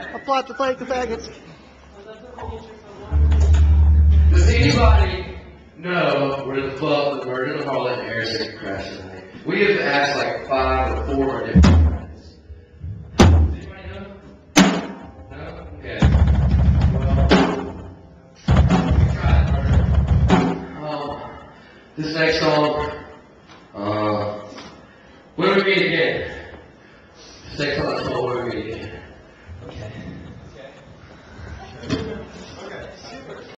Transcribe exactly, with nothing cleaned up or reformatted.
A plot to fight the faggots. Does anybody know where the club, the Virgin of Harlot and Harrison crashed tonight? We have asked like five or four different friends. Does anybody know? No? Okay. Well, we tried. Um, this next song, uh, when we meet again, this next song I told her.